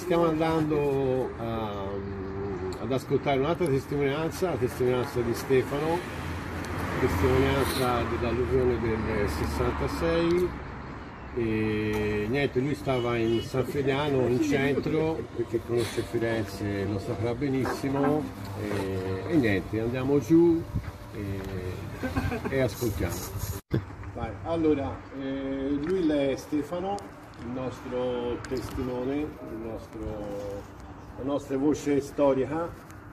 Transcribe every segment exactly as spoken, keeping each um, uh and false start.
stiamo andando a, ad ascoltare un'altra testimonianza, la testimonianza di Stefano, testimonianza dell'alluvione del sessantasei. E niente, lui stava in San Frediano, in centro, perché conosce Firenze, lo saprà benissimo, e, e niente, andiamo giù e, e ascoltiamo. Vai. Allora, eh, lui è Stefano, il nostro testimone, il nostro, la nostra voce storica,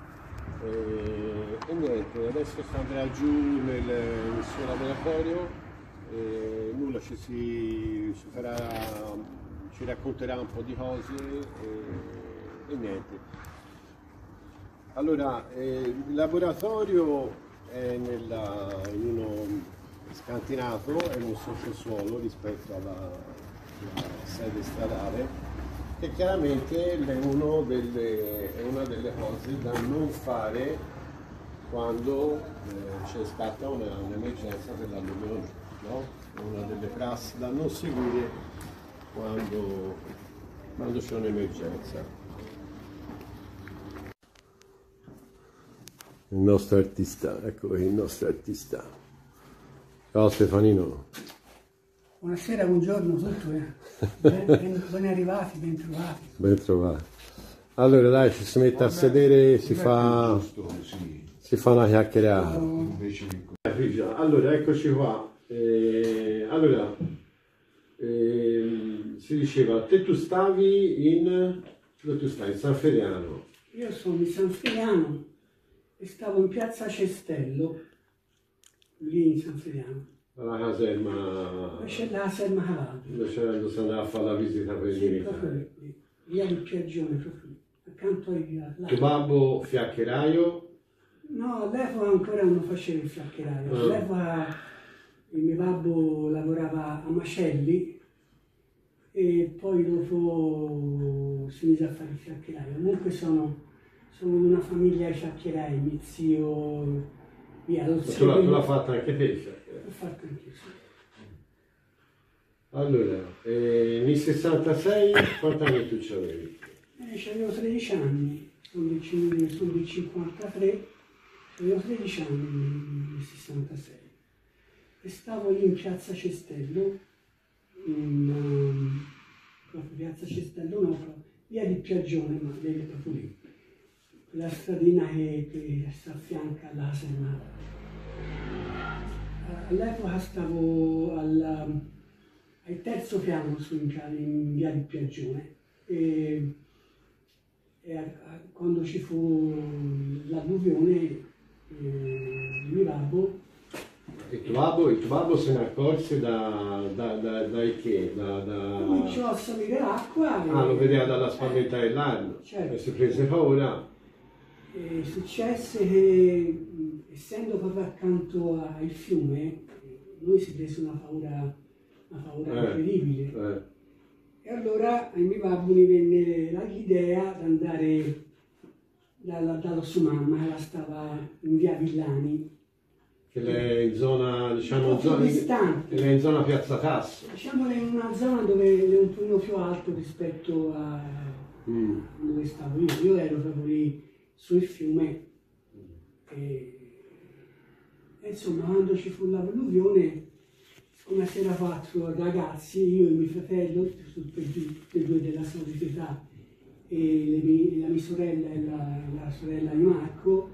e, e niente, adesso andrà giù nel, nel suo laboratorio. E nulla, ci, si, ci, farà, ci racconterà un po' di cose e, e niente. Allora, eh, il laboratorio è nella, in uno scantinato, è in un sottosuolo rispetto alla, alla sede stradale, e chiaramente è, uno delle, è una delle cose da non fare quando eh, c'è stata un'emergenza per l'alluvione. No? Una delle prassi da non seguire quando, quando c'è un'emergenza. Il nostro artista, ecco il nostro artista. Ciao Stefanino. Buonasera, buongiorno a tutti. Eh. Ben, ben, ben arrivati, ben trovati. Ben trovati. Allora dai, ci si mette a sedere, si fa, si fa una chiacchierata. Allora, eccoci qua. Eh, allora, eh, si diceva, te tu stavi in, dove tu stai? In San Frediano. Io sono di San Frediano e stavo in piazza Cestello, lì in San Frediano. Alla caserma. Dove c'è la caserma Calabria. Dove si andava a fare la visita per i sì, militari. Lì, via di Piaggione, proprio lì, accanto ai via. Tuo babbo fiaccheraio? No, all'epoca ancora non facevo il fiaccheraio. Ah. All'epoca il mio babbo lavorava a Macelli e poi dopo si mise a fare il fiaccheraio. Comunque sono, sono di una famiglia di fiaccherai, mio zio, via, lo zio. Tu l'hai fatta anche te il fiaccheraio? L'ho fatto anche io, sì. Allora, eh, nel sessantasei quanti anni tu c'avevi? Eh, avevo tredici anni, sono del, sono del cinquantatré, avevo tredici anni nel sessantasei. E stavo lì in piazza Cestello, in, um, proprio piazza Cestello, no, proprio, via di Piaggione, ma vedi proprio lì, quella stradina che, che sta a fianco alla caserma. All'epoca stavo al, al terzo piano su in, in via di Piaggione e, e a, a, quando ci fu l'alluvione eh, di mio babbo. Il tuo babbo, il tuo babbo se ne accorse da, da, da, dai che? Da, da... Cominciò a salire l'acqua. Ah, lo vedeva dalla spaventa dell'anno, certo. E si prese paura. E successe che, essendo proprio accanto al fiume, lui si prese una paura, una paura eh, incredibile. Eh. E allora ai miei babbo mi venne l'idea di andare dalla, dalla sua mamma, che stava in via Villani. Che lei è in zona, diciamo, zona, distante. Lei è in zona Piazza Tasso. Diciamo in una zona dove è un pochino più alto rispetto a mm. dove stavo io. Io ero proprio lì sul fiume. E, e insomma, quando ci fu l'alluvione, come si era quattro ragazzi, io e mio fratello, tutti e due della solita età, e le, la mia sorella e la, la sorella di Marco,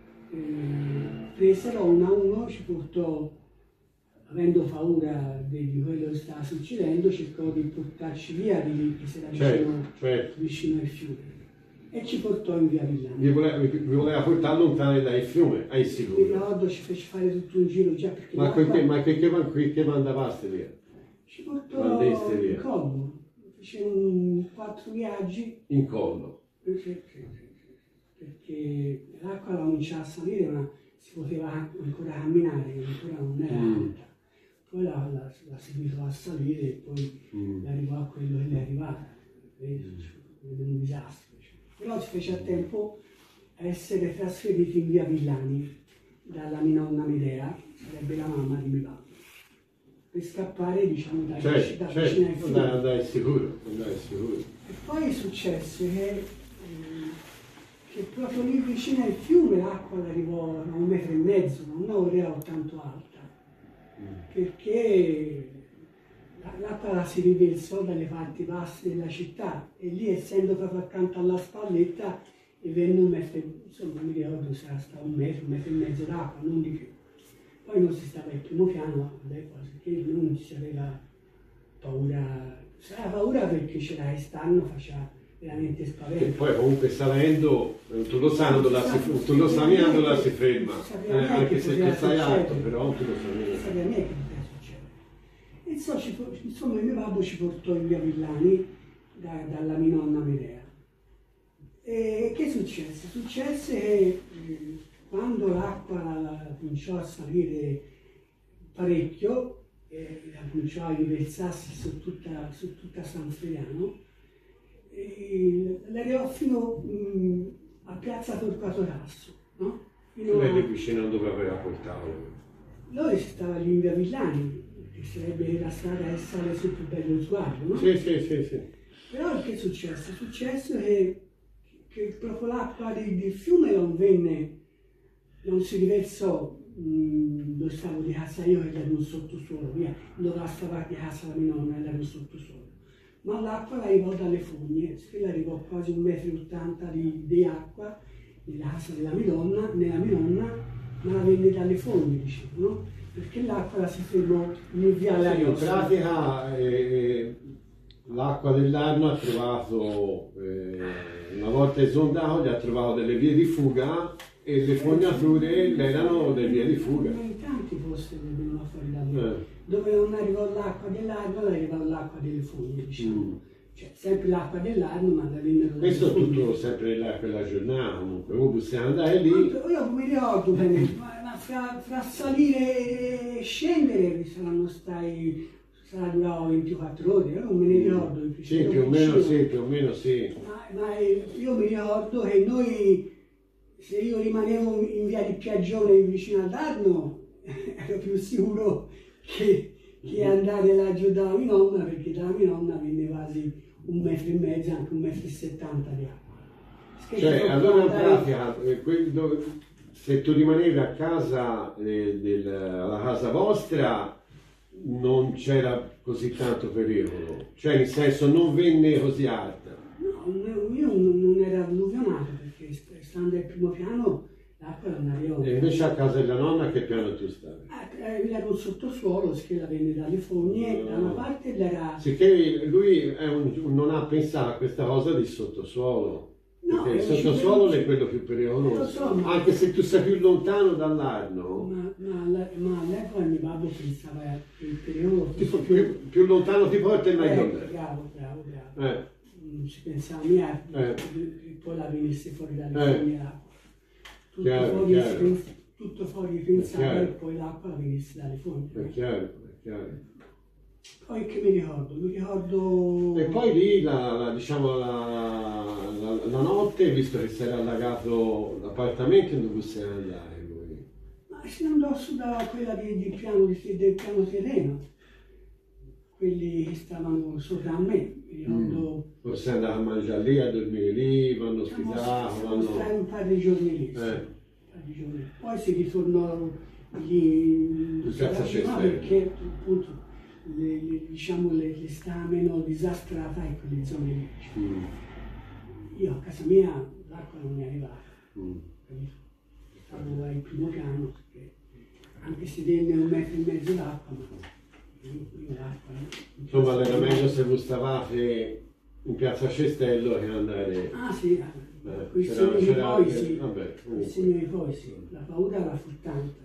Eh, presero uno a uno, ci portò, avendo paura di quello che stava succedendo, cercò di portarci via di lì, che si era vicino, certo, certo. vicino al fiume, e ci portò in via Villani. Vi voleva, vi voleva portare lontano dal fiume, ai sicuro. Mi ricordo, ci fece fare tutto un giro già perché... Ma che, ma che, che, che mandavaste via? Ci portò via. in collo, fece un, quattro viaggi. In collo? Perché, perché l'acqua la cominciava a salire, ma si poteva ancora camminare, ancora non era mm. alta. Poi l'ha, l'ha, l'ha seguito a salire e poi mm. arrivò a quello che le è arrivato. È un disastro. Cioè. Però si fece a tempo a essere trasferiti in via Villani dalla mia nonna Medea, sarebbe la mamma di mio babbo, per scappare, diciamo, da, certo, da certo. vicino ai fiumi. Andare sicuro, andare sicuro. E poi successe che, eh, che proprio lì vicino al fiume l'acqua arrivò a un metro e mezzo, non era tanto alta, perché l'acqua la si riversò dalle parti basse della città e lì, essendo proprio accanto alla spalletta, e venne un metro, insomma mi ricordo sarà stato un metro, un metro e mezzo d'acqua, non di più. Poi non si stava al primo piano, perché non si aveva paura, c'era paura perché c'era esterno, faceva veramente spavento. E poi comunque salendo, tu lo sai dove si, tu lo sai dove si ferma, eh, anche se tu stai alto, però tu lo sai. Non sapeva neanche che poteva succedere. Insomma, ci, insomma, mio babbo ci portò in via Villani da, dalla mia nonna Medea. E che successe? Successe che eh, quando l'acqua cominciò a salire parecchio, e cominciò a riversarsi su tutta, su tutta San Frediano, l'arrivò fino mh, a piazza Torquato Tasso, no? Fino lei a... vicino a dove aveva portato? Noi si stava lì in via Villani, che sarebbe la strada che sale sul più bello sguardo, no? Sì, sì, sì, sì. Però che successe? Successe che, che proprio l'acqua del, del fiume non venne, non si riversò mh, dove stavo di casa io, che era un sottosuolo, via, dove stava di casa la mia nonna, era un sottosuolo. Ma l'acqua arrivò dalle fogne, che arrivò quasi un metro e ottanta di, di acqua nella casa della mia nonna, nella mia nonna, ma la venne dalle fogne, diciamo, no? Perché l'acqua la si fermò nel viale sì, in Ariosto. pratica eh, l'acqua dell'Arno ha trovato, eh, una volta esondato, gli ha trovato delle vie di fuga e le fognature erano delle vie di fuga. Ma in tanti posti venivano fuori da lì. Eh. Dove non arrivò l'acqua dell'Arno, arrivò l'acqua delle fogne, diciamo. Mm. Cioè, sempre l'acqua dell'Arno, ma da vennero dalle questo fogne. tutto sempre là, quella giornata, comunque, voi possiamo andare lì. Io non mi ricordo bene, ma, ma fra, fra salire e scendere saranno stati, sarà durato ventiquattro ore, io non me ne ricordo. Mm. Sì, più o meno sì, più o meno sì. Ma, ma io mi ricordo che noi, se io rimanevo in via di Piaggione vicino ad Arno, ero più sicuro che, che andare laggiù dalla mia nonna, perché dalla mia nonna venne quasi un metro e mezzo, anche un metro e settanta di acqua. Che cioè, allora in pratica, eh, quello, se tu rimanevi a casa, eh, del, alla casa vostra, non c'era così tanto pericolo, cioè nel senso non venne così alta. No, io non, non ero alluvionato, perché stando al primo piano l'acqua non arrivava. E invece a casa della nonna che piano tu stavi? Eh, era un sottosuolo, che la venne dalle fogne, no. Da una parte era... Sicché lui è un, non ha pensato a questa cosa di sottosuolo. No, perché il sottosuolo è quello più pericoloso, so, ma... anche se tu sei più lontano dall'Arno. Ma, ma, ma all'epoca mio babbo pensava che il pericolo Tipo, più, più, più lontano ti porta e meglio. Eh, bravo, bravo, bravo. Eh. Non ci pensava mia, Eh. che poi la venisse fuori dalle Eh. fogne l'acqua. Tutto, Chiaro, fuori, chiaro. pens- tutto fuori pensava chiaro. e poi l'acqua la venisse dalle fogne. È chiaro, è chiaro. Poi che mi ricordo? Mi ricordo... E poi lì, la, la, diciamo, la, la, la notte, visto che si era allagato l'appartamento, dove sei andare voi? Ma si andò su da quella di, di piano, di, del piano terreno, quelli che stavano sopra a me, mi ricordo... Mm. Forse andare a mangiare lì, a dormire lì, vanno Siamo ospitato, siamo vanno... stati un paio di giorni lì, sì, Eh. un paio di giorni. Poi si ritornò lì In piazza Cestello. perché appunto le, le, diciamo, le, le stava meno disastrata in quelle zone lì. Mm. Io a casa mia l'acqua non mi arrivava, Mm. capito? Stavo al primo piano, perché anche se venne un metro e mezzo d'acqua, ma io, io l'acqua... Insomma, era meglio se voi stavate in piazza Cestello che andare... Ah sì, Eh, quei c'era- signori c'era poi anche- sì, vabbè, quei comunque. signori poi sì, la paura era fu tanta.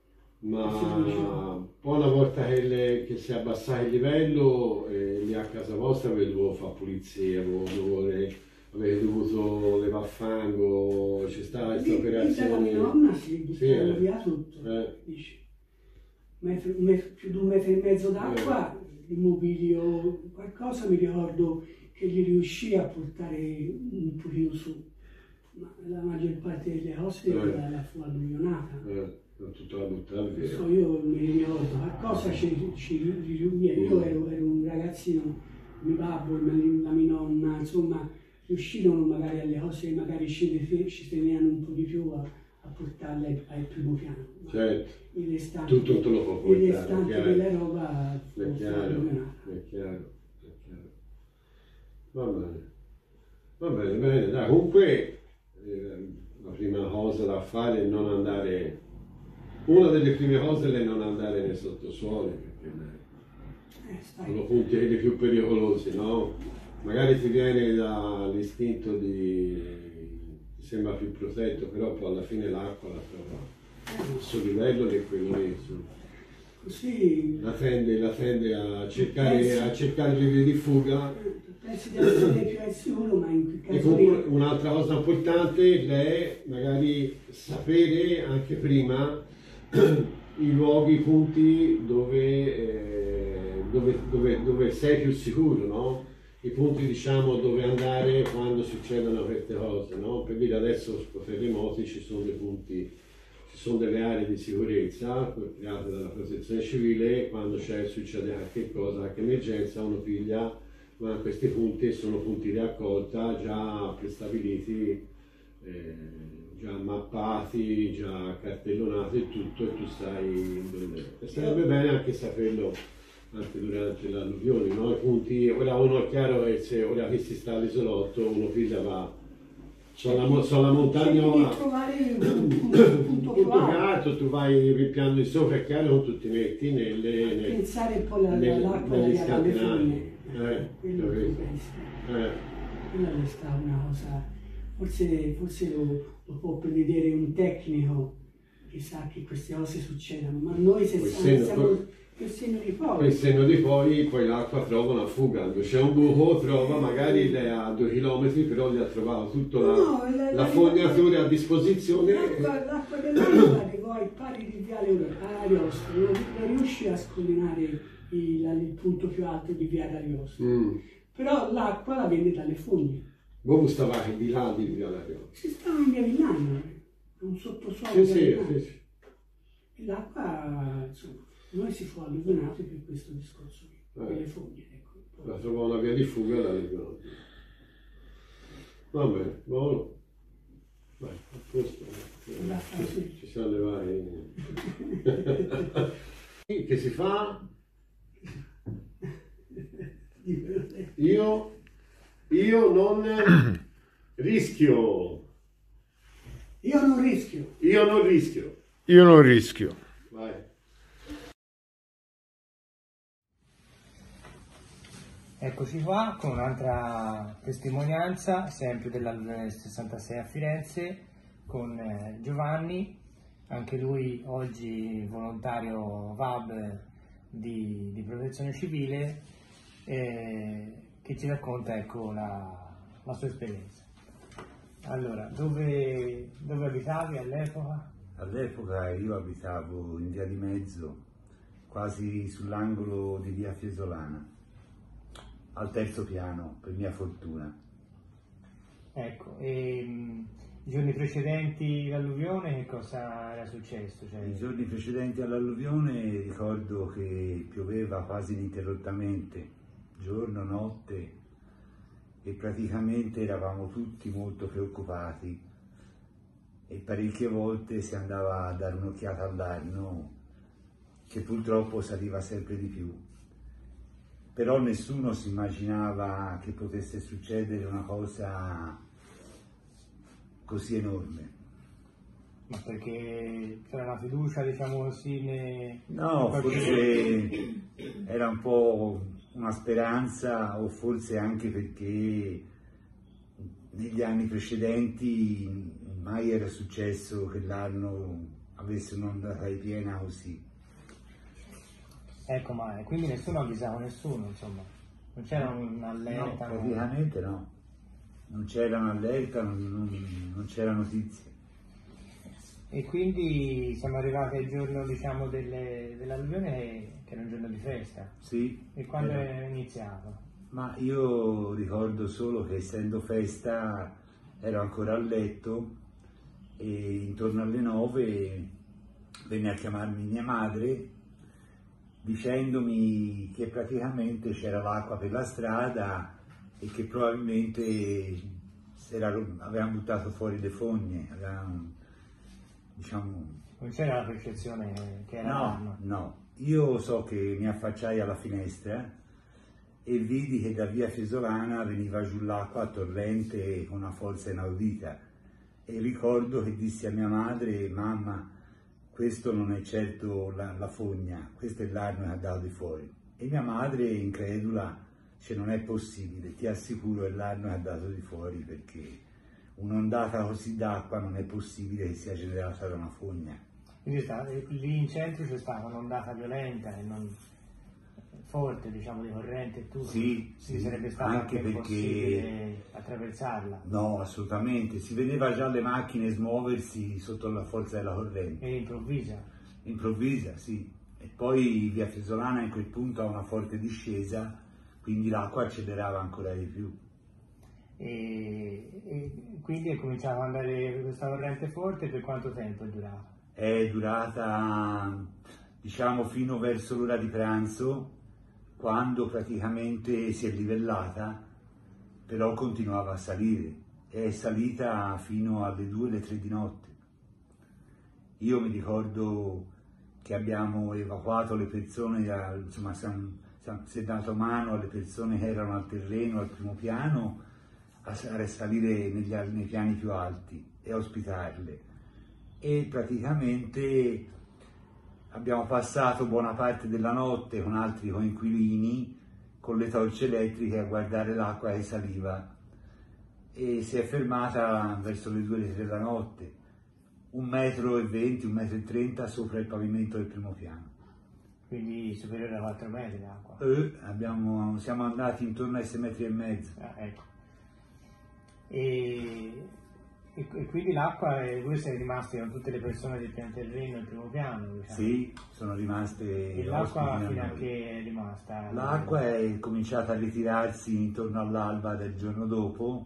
Ma poi una volta che, le, che si è abbassato il livello, eh, lì a casa vostra avete dovuto fare pulizia, avete dovuto, avete dovuto levare fango, c'è stata questa Lì- lì dalla operazione. mia nonna si Sì, buttavano eh. via tutto, Eh. dice. Metro- un metro- più di un metro e mezzo d'acqua, Eh. il mobilio, qualcosa mi ricordo che gli riuscì a portare un pochino su, ma la maggior parte delle cose Eh. la, la fu alluvionata. Eh, tutta la buttata Non via. so, io mi ricordo qualcosa ci, ci, ci- io ero, ero un ragazzino mio babbo, la mia nonna, insomma, riuscirono magari alle cose, magari ci, ci tenevano un po' di più a, a portarle al primo piano. Certo. Il restante, tu, tu, tu lo puoi portare, il restante della roba è chiaro, è chiaro, è chiaro. Va bene, va bene, bene, dai, comunque eh, la prima cosa da fare è non andare, una delle prime cose è non andare nei sottosuoli, perché eh, sono punti quelli più pericolosi, no? Magari ti viene dall'istinto di, ti sembra più protetto, però poi alla fine l'acqua la trova il suo livello è quello lì, così la tende, la tende a cercare, a cercare le vie di fuga. Pensi di essere più al sicuro, ma in quel caso e comunque un'altra cosa importante è magari sapere anche prima i luoghi, i punti dove, eh, dove, dove, dove sei più sicuro, no? I punti, diciamo, dove andare quando succedono queste cose, no? Per dire adesso con i terremoti ci sono dei punti, ci sono delle aree di sicurezza create dalla protezione civile, quando c'è, succede qualche cosa, qualche emergenza, uno piglia, ma questi punti sono punti di raccolta già prestabiliti, eh, già mappati, già cartellonati e tutto, e tu sai dove. E sarebbe bene anche saperlo anche durante l'alluvione, no? I punti, ora uno è chiaro che se ora che si sta all'isolotto, uno piglia va sulla, sulla montagnola, trovare un punto più alto, tu vai ripiano di sopra, è chiaro, tu ti metti nelle, nel, pensare poi l'acqua negli alle scatenari. Eh, quello che pensi. Eh. Quella resta una cosa, forse, forse lo, lo può prevedere un tecnico che sa che queste cose succedano, ma noi se siamo, siamo il senno di poi. Il senno di poi, poi l'acqua trova una fuga, dove c'è un buco, trova, magari lei a due chilometri, però gli ha trovato tutta la, no, la, la, la fognatura a disposizione. L'acqua dell'acqua che poi pari di viale Ariosto, non, non riuscì a scollinare il, il punto più alto di via Ariosto, mm. però l'acqua la viene dalle fogne. Voi stavate di là di via Ariosto? Si stava in via Villano, un sottosuolo. Sì, sì, sì, sì. E l'acqua, insomma, noi si fu alluvionati per questo discorso qui, per eh. le fogne. Ecco. La trovò una via di fuga dall'alluvionati. Va bene, buono. Vai, a posto. Ci, ci siamo levati. Che si fa? Io, io non rischio. Io non rischio. Io non rischio. Io non rischio. Vai. Eccoci qua con un'altra testimonianza, sempre dell'alluvione del sessantasei a Firenze, con eh, Giovanni, anche lui oggi volontario V A B di, di protezione civile, eh, che ci racconta, ecco, la, la sua esperienza. Allora, dove, dove abitavi all'epoca? All'epoca io abitavo in via di Mezzo, quasi sull'angolo di via Fiesolana, al terzo piano, per mia fortuna. Ecco, e mh, i giorni precedenti all'alluvione che cosa era successo? Cioè... I giorni precedenti all'alluvione ricordo che pioveva quasi ininterrottamente, giorno, notte, e praticamente eravamo tutti molto preoccupati e parecchie volte si andava a dare un'occhiata all'Arno, che purtroppo saliva sempre di più. Però nessuno si immaginava che potesse succedere una cosa così enorme. Ma perché c'era una fiducia, diciamo così, ne... No, forse era un po' una speranza, o forse anche perché negli anni precedenti mai era successo che l'Arno avesse un'ondata di piena così. Ecco, ma quindi nessuno avvisava nessuno, insomma, non c'era un'allerta? No, praticamente no, non c'era un'allerta, non, non, non c'era notizie. E quindi siamo arrivati al giorno, diciamo, delle, dell'alluvione, che era un giorno di festa. Sì. E quando era... è iniziato? Ma io ricordo solo che, essendo festa, ero ancora a letto e intorno alle nove venne a chiamarmi mia madre dicendomi che praticamente c'era l'acqua per la strada e che probabilmente avevano buttato fuori le fogne, avevano, diciamo... Non c'era la percezione che era no, l'arma? No, io so che mi affacciai alla finestra e vidi che da via Fesolana veniva giù l'acqua a torrente con una forza inaudita e ricordo che dissi a mia madre: mamma, questo non è certo la, la fogna, questo è l'arma che ha dato di fuori. E mia madre, incredula, dice: non è possibile, ti assicuro è l'arma che ha dato di fuori, perché un'ondata così d'acqua non è possibile che sia generata da una fogna. Quindi lì in centro c'è stata un'ondata violenta e non forte, diciamo, di corrente e tutto. Sì, sì, sì, sarebbe stato anche anche perché possibile attraversarla. No, assolutamente, si vedeva già le macchine smuoversi sotto la forza della corrente. E improvvisa? Improvvisa, sì. E poi via Fesolana in quel punto ha una forte discesa, quindi l'acqua accelerava ancora di più. E, e quindi è cominciato ad andare questa corrente forte. Per quanto tempo è durata? È durata, diciamo, fino verso l'ora di pranzo, quando praticamente si è livellata, però continuava a salire. È salita fino alle due, alle tre di notte. Io mi ricordo che abbiamo evacuato le persone, insomma, si è dato mano alle persone che erano al terreno, al primo piano, a salire negli, nei piani più alti e a ospitarle. E praticamente abbiamo passato buona parte della notte con altri coinquilini con le torce elettriche a guardare l'acqua che saliva, e si è fermata verso le due o le tre della notte, un metro e venti, un metro e trenta sopra il pavimento del primo piano. Quindi superiore a quattro metri l'acqua? Eh, abbiamo, siamo andati intorno ai sei metri e mezzo. Ah, ecco. E... E quindi l'acqua, voi siete rimasti con tutte le persone del pian terreno al primo piano, diciamo? Sì, sono rimaste. E l'acqua fino a che è rimasta? L'acqua è cominciata a ritirarsi intorno all'alba del giorno dopo,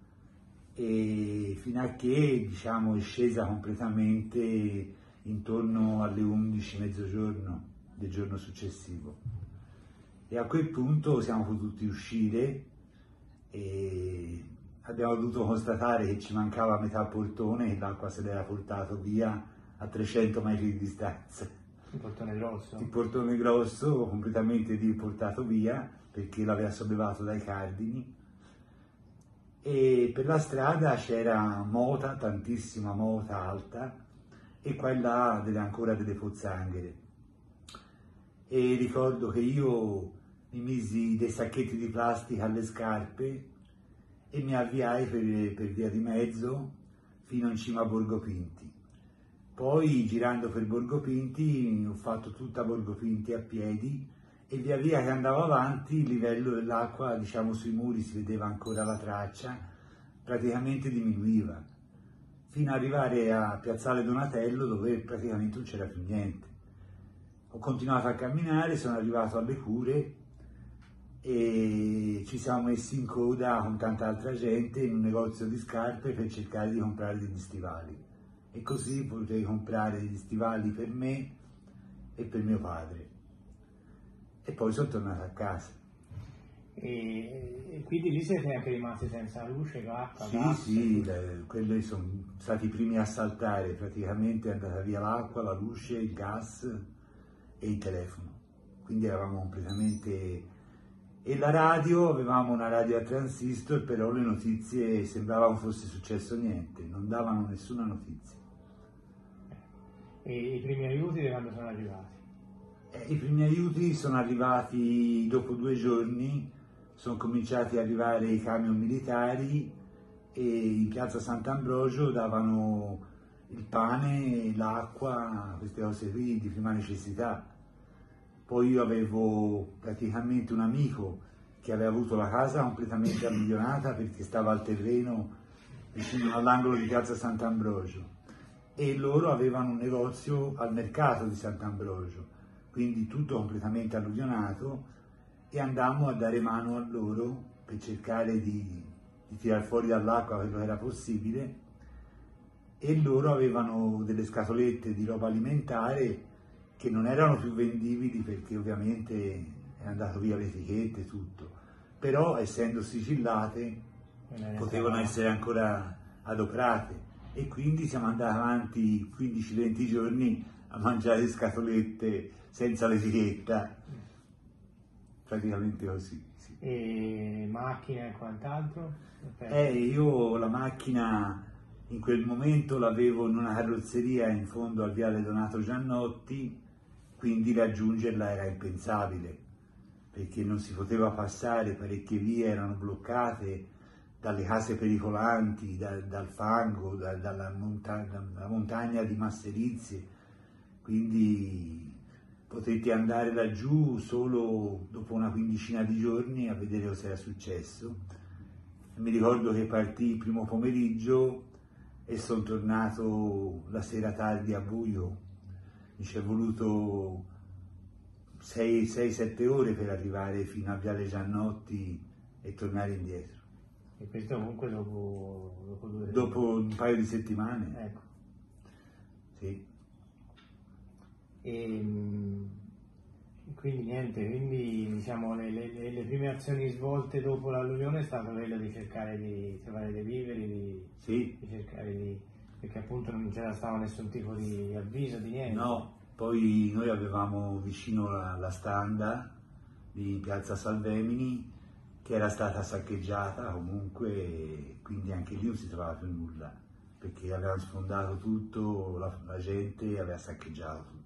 e fino a che, diciamo, è scesa completamente intorno alle undici, mezzogiorno del giorno successivo. E a quel punto siamo potuti uscire e abbiamo dovuto constatare che ci mancava metà portone e l'acqua se l'era portato via a trecento metri di distanza. Il portone grosso? Il portone grosso completamente portato via perché l'aveva sollevato dai cardini. E per la strada c'era mota, tantissima mota alta, e qua e là delle, ancora delle pozzanghere. E ricordo che io mi misi dei sacchetti di plastica alle scarpe e mi avviai per, per via di mezzo fino in cima a Borgo Pinti. Poi, girando per Borgo Pinti, ho fatto tutta Borgo Pinti a piedi, e via via che andavo avanti il livello dell'acqua, diciamo, sui muri si vedeva ancora la traccia, praticamente diminuiva, fino ad arrivare a Piazzale Donatello, dove praticamente non c'era più niente. Ho continuato a camminare, sono arrivato alle Cure e ci siamo messi in coda con tanta altra gente in un negozio di scarpe per cercare di comprare degli stivali, e così potei comprare degli stivali per me e per mio padre, e poi sono tornato a casa. E, e quindi lì siete anche rimasti senza luce, acqua, sì, gas? Sì, le, quelli sono stati i primi a saltare, praticamente è andata via l'acqua, la luce, il gas e il telefono, quindi eravamo completamente... E la radio, avevamo una radio a transistor, però le notizie sembrava non fosse successo niente, non davano nessuna notizia. E i primi aiuti da quando sono arrivati? Eh, I primi aiuti sono arrivati dopo due giorni, sono cominciati ad arrivare i camion militari e in piazza Sant'Ambrogio davano il pane, l'acqua, queste cose qui di prima necessità. Poi io avevo praticamente un amico che aveva avuto la casa completamente abbandonata perché stava al terreno vicino all'angolo di piazza Sant'Ambrogio, e loro avevano un negozio al mercato di Sant'Ambrogio, quindi tutto completamente alluvionato, e andammo a dare mano a loro per cercare di, di tirar fuori dall'acqua quello che era possibile, e loro avevano delle scatolette di roba alimentare che non erano più vendibili perché ovviamente è andato via l'etichetta e tutto, però essendo sigillate potevano essere ancora adoperate e quindi siamo andati avanti quindici venti giorni a mangiare scatolette senza l'etichetta, praticamente così. Sì. E macchina e quant'altro? Eh, io la macchina in quel momento l'avevo in una carrozzeria in fondo al viale Donato Giannotti, quindi raggiungerla era impensabile, perché non si poteva passare, parecchie vie erano bloccate dalle case pericolanti, da, dal fango, da, dalla, monta dalla montagna di masserizie, quindi potetti andare laggiù solo dopo una quindicina di giorni a vedere cosa era successo. Mi ricordo che partì il primo pomeriggio e sono tornato la sera tardi a buio. Mi ci è voluto sei sette ore per arrivare fino a Viale Giannotti e tornare indietro. E questo comunque dopo, dopo due Dopo un paio di settimane. Ecco. Sì. E quindi niente, quindi diciamo le, le, le prime azioni svolte dopo l'alluvione è stato quello di cercare di trovare dei viveri, di, Sì. di cercare di, perché appunto non c'era stato nessun tipo di avviso, di niente. No, poi noi avevamo vicino la, la standa di Piazza Salvemini che era stata saccheggiata comunque, quindi anche lì non si trovava più nulla, perché avevano sfondato tutto, la, la gente aveva saccheggiato tutto.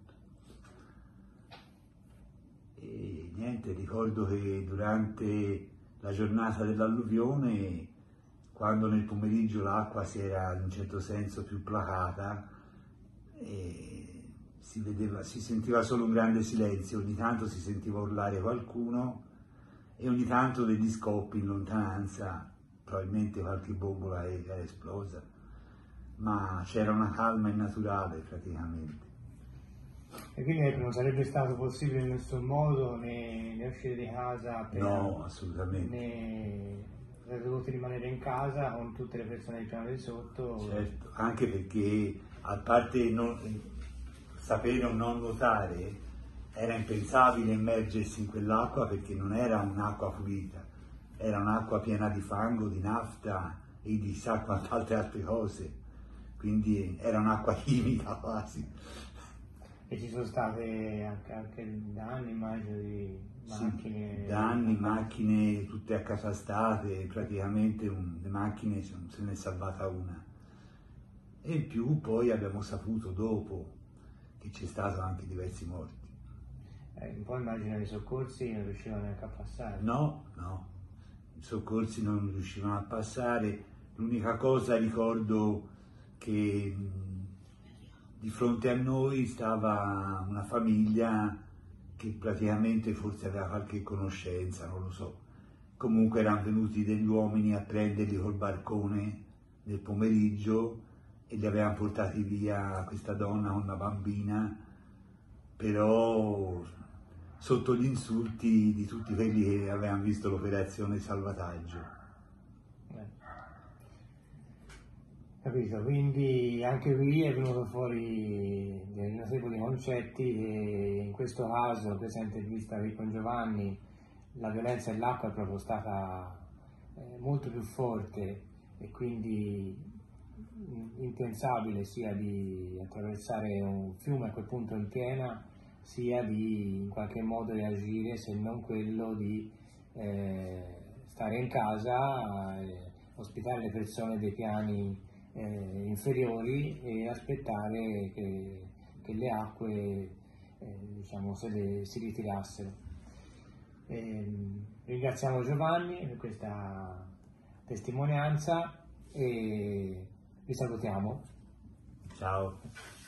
E niente, ricordo che durante la giornata dell'alluvione, quando nel pomeriggio l'acqua si era in un certo senso più placata, e si, vedeva, si sentiva solo un grande silenzio, ogni tanto si sentiva urlare qualcuno e ogni tanto degli scoppi in lontananza, probabilmente qualche bombola era esplosa, ma c'era una calma innaturale praticamente. E quindi non sarebbe stato possibile in nessun modo né, né uscire di casa per, no, assolutamente, né avrei dovuto rimanere in casa con tutte le persone del piano di sotto. Certo, anche perché a parte non, sapere o non nuotare, era impensabile immergersi in quell'acqua perché non era un'acqua pulita, era un'acqua piena di fango, di nafta e di chissà quante altre altre cose, quindi era un'acqua chimica quasi. E ci sono state anche, anche danni, immagino, di macchine? Sì, danni, macchine tutte accatastate, praticamente un, le macchine se ne è salvata una. E in più poi abbiamo saputo dopo che c'è stato anche diversi morti. Eh, poi immagino che i soccorsi non riuscivano neanche a passare. No, no, i soccorsi non riuscivano a passare. L'unica cosa ricordo che di fronte a noi stava una famiglia che praticamente forse aveva qualche conoscenza, non lo so. Comunque erano venuti degli uomini a prenderli col barcone nel pomeriggio e li avevano portati via questa donna con una bambina, però sotto gli insulti di tutti quelli che avevano visto l'operazione salvataggio. Capito, quindi anche qui è venuto fuori dei notevoli concetti e in questo caso, questa intervista qui con Giovanni, la violenza dell'acqua è proprio stata eh, molto più forte e quindi impensabile sia di attraversare un fiume a quel punto in piena, sia di in qualche modo reagire, se non quello di eh, stare in casa, eh, ospitare le persone dei piani Eh, inferiori e aspettare che, che le acque eh, diciamo, se le, si ritirassero. E, ringraziamo Giovanni per questa testimonianza e vi salutiamo. Ciao.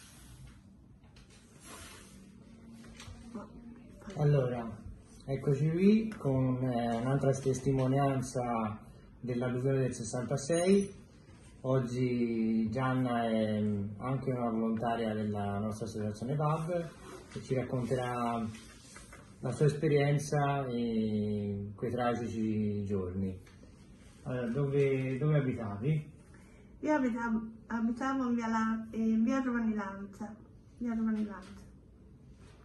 Allora, eccoci qui con eh, un'altra testimonianza dell'alluvione del sessantasei. Oggi Gianna è anche una volontaria della nostra associazione V A V e ci racconterà la sua esperienza in quei tragici giorni. Allora, dove, dove abitavi? Io abitavo, abitavo in via, La, in via Giovanni Lanza. Via Giovanni Lanza.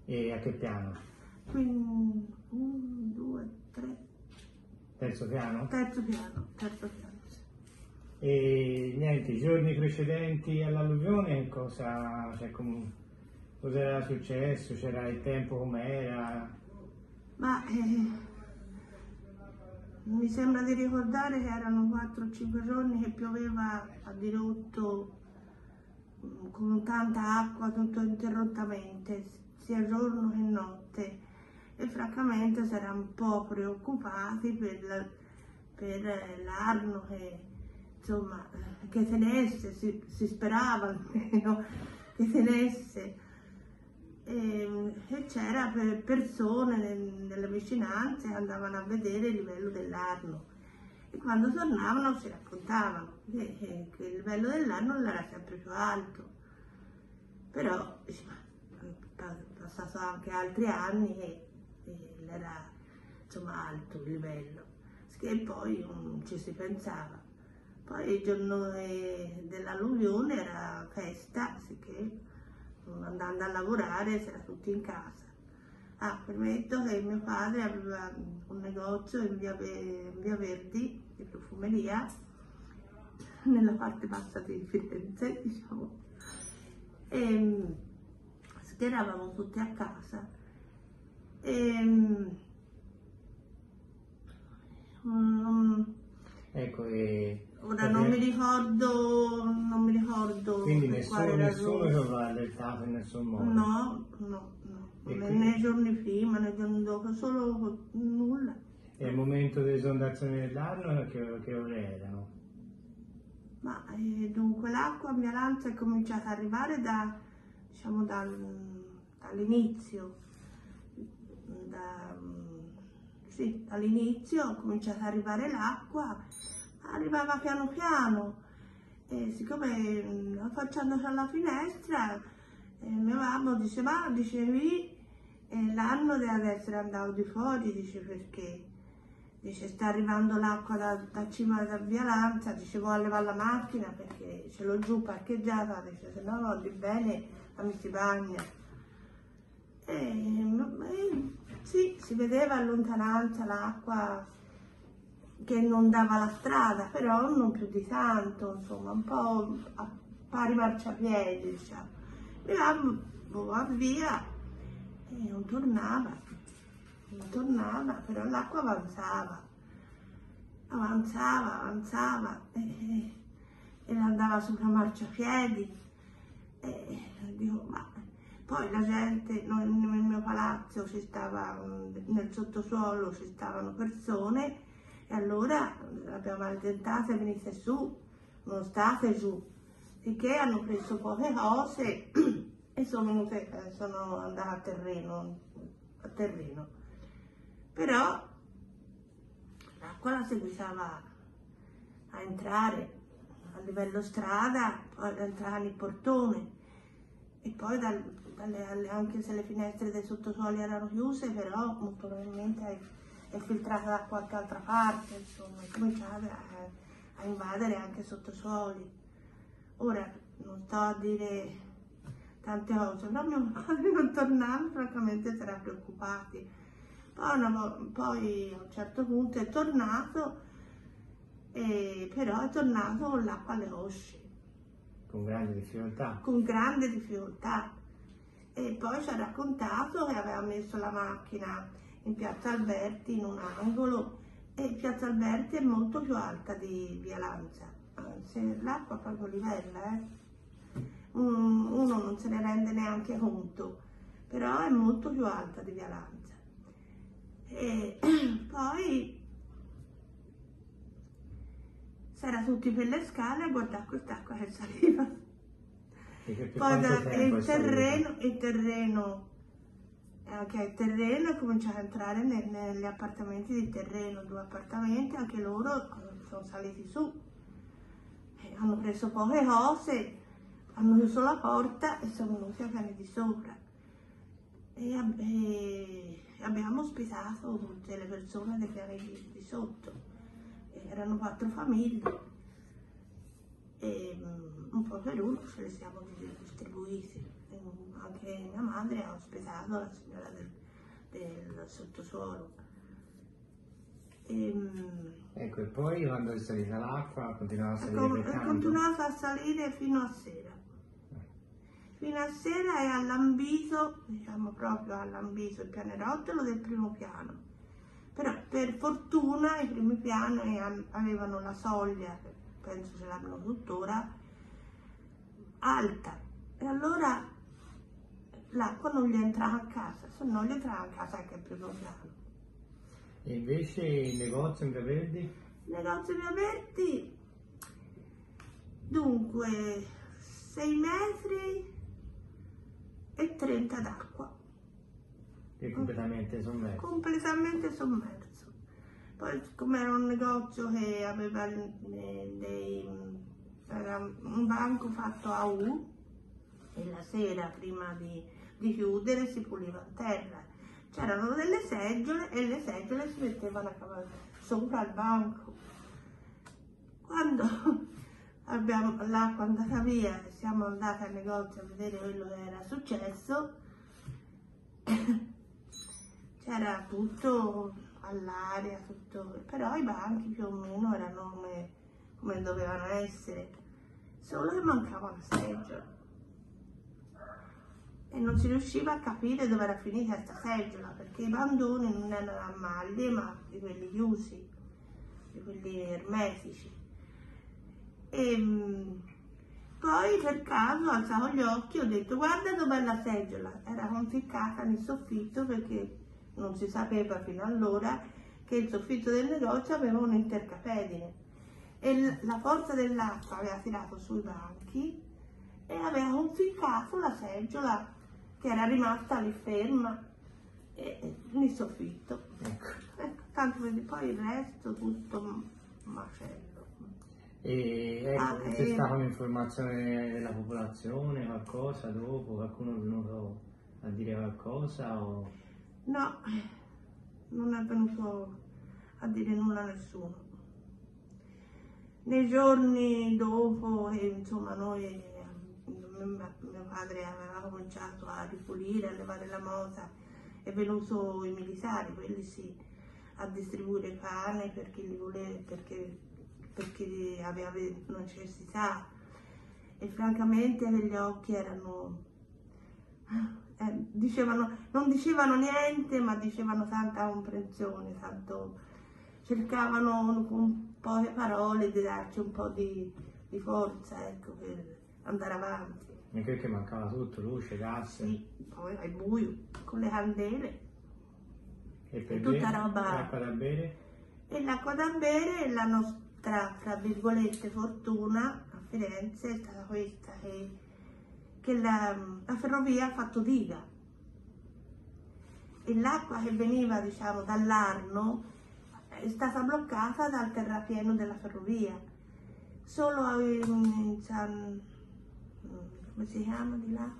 E a che piano? Quindi, uno, due, tre. Terzo piano? Terzo piano, terzo piano. E niente, i giorni precedenti all'alluvione cosa, cioè, com, cosa era successo? C'era il tempo com'era? Ma eh, mi sembra di ricordare che erano quattro o cinque giorni che pioveva a dirotto con tanta acqua tutto interrottamente, sia giorno che notte, e francamente si era un po' preoccupati per, per l'Arno che, insomma, che tenesse, si, si sperava almeno che tenesse, e, e c'era per persone nelle vicinanze che andavano a vedere il livello dell'Arno e quando tornavano si raccontavano che, che, che il livello dell'Arno era sempre più alto, però insomma, passato anche altri anni e, e era insomma alto il livello, che poi non ci si pensava. Poi il giorno dell'alluvione era festa, sicché andando a lavorare si era tutti in casa. Ah, permetto che mio padre aveva un negozio in via, in via Verdi, di profumeria, nella parte bassa di Firenze, diciamo. E eravamo tutti a casa. E, um, ecco, e... Ora non mi ricordo, non mi ricordo. Quindi nessuno, nessuno ci aveva allertato in nessun modo? No, no, no. Né quindi... nei giorni prima, nei giorni dopo, solo nulla. E il momento dell'esondazione dell'Arno che, che ore erano? Ma eh, dunque l'acqua a Vialanza è cominciata ad arrivare da, diciamo, dal, dall'inizio. Da, sì, dall'inizio è cominciata ad arrivare l'acqua. Arrivava piano piano e siccome affacciandosi alla finestra eh, mio mamma diceva, dicevi eh, l'Arno deve essere andato di fuori, dice perché dice sta arrivando l'acqua da, da cima da Vialanza, dice vuoi levare la macchina perché ce l'ho giù parcheggiata, dice se no non di bene ma mi si bagna. E, e, sì, si vedeva a lontananza l'acqua che inondava la strada, però non più di tanto, insomma, un po' a pari marciapiedi, diciamo. Mi va via e non tornava, non tornava, però l'acqua avanzava, avanzava, avanzava e, e andava sopra marciapiedi. E dico, ma poi la gente, nel mio palazzo ci stava, nel sottosuolo ci stavano persone. E allora l'abbiamo allentata e venite su, non state giù. Sicché hanno preso poche cose e sono, venute, sono andate a terreno, a terreno. Però l'acqua la seguitava a entrare a livello strada, poi entrava nel portone. E poi dal, dalle, anche se le finestre dei sottosuoli erano chiuse, però molto probabilmente è filtrata da qualche altra parte, insomma, è cominciata a, a invadere anche i sottosuoli. Ora, non sto a dire tante cose, però mio padre non tornava, francamente si era preoccupati. Poi, una, poi a un certo punto è tornato, e, però è tornato con l'acqua alle cosce. Con grande difficoltà? Con grande difficoltà. E poi ci ha raccontato che aveva messo la macchina in Piazza Alberti in un angolo e Piazza Alberti è molto più alta di Vialanza, anzi l'acqua proprio livella, eh? uno non se ne rende neanche conto, però è molto più alta di Vialanza. E poi si era tutti per le scale a guardare quest'acqua che saliva. Poi da, il, terreno, il terreno anche il terreno è cominciato a entrare nel, negli appartamenti di terreno, due appartamenti, anche loro sono saliti su, e hanno preso poche cose, hanno chiuso la porta e sono venuti a cane di sopra. E, e abbiamo ospitato tutte le persone dei piani di, di sotto, e erano quattro famiglie e un po' per uno ce le siamo distribuiti, anche mia madre. madre ha ospitato la signora del, del sottosuolo. E, ecco, e poi quando è salita l'acqua continuava a salire È per tanto? continuato a salire fino a sera. Fino a sera e ha lambito, diciamo proprio ha lambito il pianerottolo del primo piano. Però per fortuna i primi piani avevano la soglia, penso ce l'abbiano tuttora, alta. E allora l'acqua non gli entrava a casa, se no gli entrava a casa anche il primo piano. E invece il negozio in Via Verdi? Il negozio Via Verdi, dunque, sei metri e trenta d'acqua. È completamente sommerso. Completamente sommerso. Poi, siccome era un negozio che aveva dei, dei, era un banco fatto a U, e la sera prima di, di chiudere si puliva a terra. C'erano delle seggiole e le seggiole si mettevano a cavallo sopra il banco. Quando abbiamo l'acqua andata via e siamo andati al negozio a vedere quello che era successo, c'era tutto all'aria, tutto, però i banchi più o meno erano come, come dovevano essere, solo che mancava una seggiola. E non si riusciva a capire dove era finita questa seggiola, perché i bandoni non erano a maglie, ma di quelli chiusi, di quelli ermetici. E poi per caso alzavo gli occhi e ho detto: guarda dov'è la seggiola. Era conficcata nel soffitto, perché non si sapeva fino allora che il soffitto del negozio aveva un'intercapedine e la forza dell'acqua aveva tirato sui banchi e aveva conficcato la seggiola, che era rimasta lì ferma e, e, nel soffitto. Ecco. Ecco, tanto vedi, poi il resto tutto un macello. E ecco, Ah, c'è eh. stata un'informazione della popolazione, qualcosa dopo? Qualcuno è venuto a dire qualcosa? O... No, non è venuto a dire nulla a nessuno. Nei giorni dopo, eh, insomma, noi, mio padre aveva cominciato a ripulire, a levare la mosa, è venuto i militari, quelli sì, a distribuire pane per chi li voleva, perché, perché aveva necessità. E francamente gli occhi erano... Eh, dicevano, non dicevano niente, ma dicevano tanta comprensione, tanto cercavano con poche parole di darci un po' di, di forza, ecco, per andare avanti. Anche perché mancava tutto, luce, gas. Sì, poi al buio, con le candele. E per E tutta bere? roba. L'acqua da bere? E l'acqua da bere è la nostra, tra virgolette, fortuna a Firenze, è stata questa, che, che la, la ferrovia ha fatto diga. E l'acqua che veniva, diciamo, dall'Arno è stata bloccata dal terrapieno della ferrovia. Solo in, in San... come si chiama di là?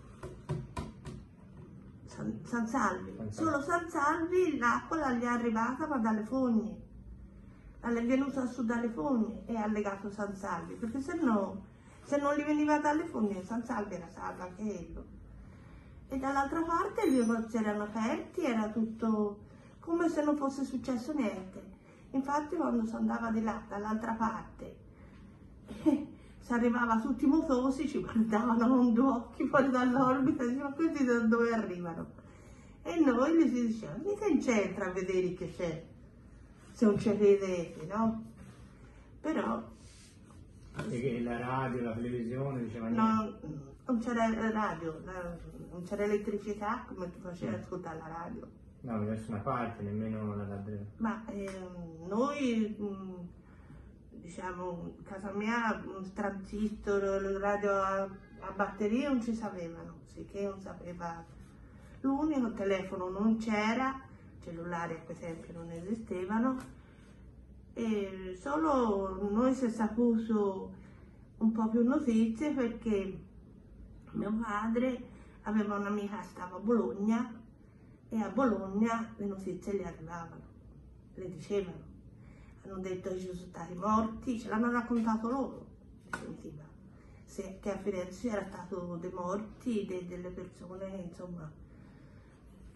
San, San Salvi. San Salvi. Solo San Salvi l'acqua gli è arrivata ma dalle fogne. È venuta su dalle fogne e ha legato San Salvi, perché se no, se non gli veniva dalle fogne, San Salvi era salvo anche quello. E dall'altra parte i negozi erano aperti, era tutto come se non fosse successo niente. Infatti quando si andava di là, dall'altra parte, eh, si arrivava tutti i motosi, ci guardavano con due occhi fuori dall'orbita e dicevano: ma questi da dove arrivano? E noi gli si diceva: mica in centro a vedere che c'è, se non ci vedete, no? Però... E che la radio, la televisione, diceva niente? No, non c'era radio, non c'era elettricità, come tu facevi Mm. ascoltare la radio. No, da nessuna parte, nemmeno la radio. Ma ehm, noi, mh, diciamo, in casa mia, un transistor, il radio a, a batteria non ci sapevano, sicché non sapeva. L'unico telefono non c'era, cellulari per esempio non esistevano, e solo noi si è saputo un po' più notizie perché mio padre aveva un'amica che stava a Bologna e a Bologna le notizie gli arrivavano, le dicevano. Hanno detto che ci sono stati morti, ce l'hanno raccontato loro, definitiva. Se, che a Firenze era stato dei morti, de, delle persone che insomma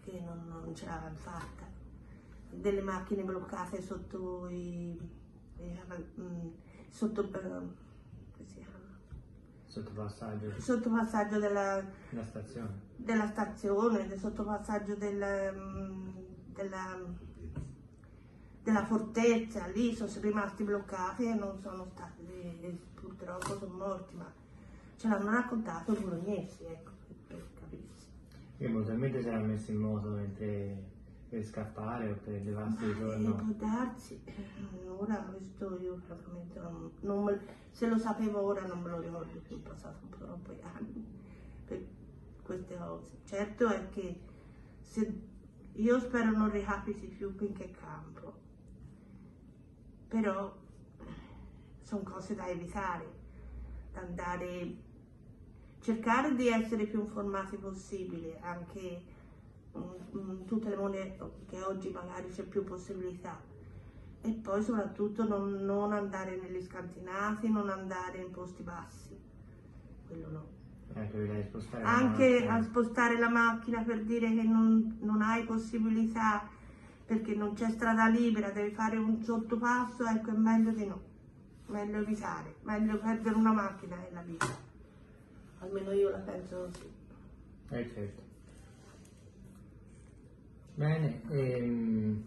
che non, non ce l'avevano fatta, delle macchine bloccate sotto i, i sotto, uh, come si chiama? Sottopassaggio. Sottopassaggio della, La stazione. della stazione, del sottopassaggio del, um, della, della fortezza, lì sono rimasti bloccati e non sono stati, e purtroppo sono morti, ma ce l'hanno raccontato i bolognesi, ecco, per capirsi. Io probabilmente si era messo in moto mentre per scappare o per levarsi il giorno. Può darsi, ora questo io francamente non, non me, se lo sapevo ora non me lo ricordo più, è passato un po' troppi anni per queste cose. Certo è che se, io spero non ricapiti più qui in che campo, però sono cose da evitare, da andare, cercare di essere più informati possibile, anche in tutte le monete che oggi magari c'è più possibilità, e poi soprattutto non, non andare negli scantinati, non andare in posti bassi, quello no. Anche, spostare, anche la a spostare la macchina per dire che non, non hai possibilità perché non c'è strada libera, devi fare un sottopasso, ecco, è meglio di no, meglio evitare, meglio perdere una macchina nella vita, almeno io la penso così. Eh certo. Bene, ehm...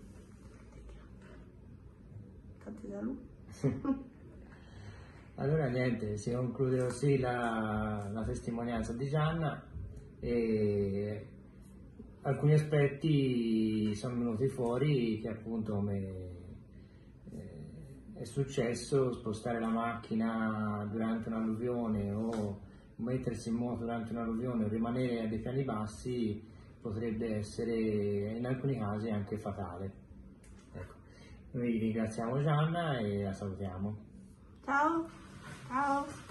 Tanti saluti. allora niente, si conclude così la, la testimonianza di Gianna e alcuni aspetti sono venuti fuori che appunto come eh, è successo spostare la macchina durante un'alluvione o mettersi in moto durante un'alluvione o rimanere a dei piani bassi potrebbe essere in alcuni casi anche fatale. Ecco. Noi ringraziamo Gianna e la salutiamo. Ciao, ciao.